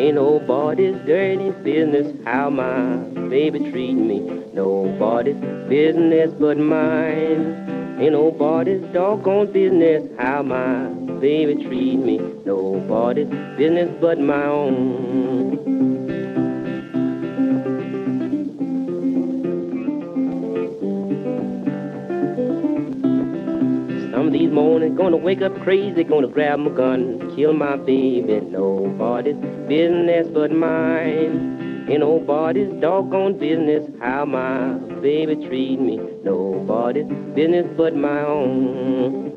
Ain't nobody's dirty business how my baby treat me. Nobody's business but mine. Ain't nobody's doggone business how my baby treat me. Nobody's business but my own. Some of these mornings gonna wake up crazy, gonna grab my gun, kill my baby. Nobody's business but mine. Ain't nobody's doggone business how my baby treat me. Nobody's business but my own.